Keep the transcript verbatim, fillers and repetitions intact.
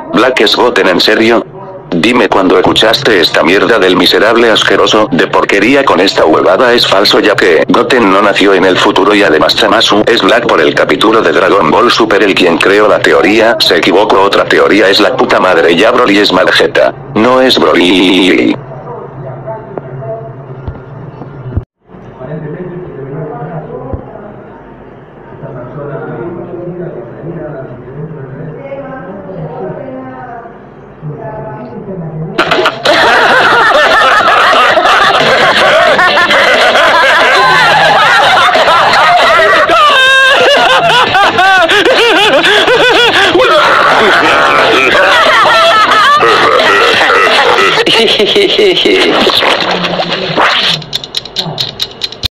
Black es Goten, ¿en serio? Dime cuando escuchaste esta mierda del miserable asqueroso de porquería con esta huevada es falso, ya que Goten no nació en el futuro y además Zamasu es Black por el capítulo de Dragon Ball Super. El quien creó la teoría se equivocó, otra teoría es la puta madre, ya Broly es Malgeta, no es Broly. Hehehehe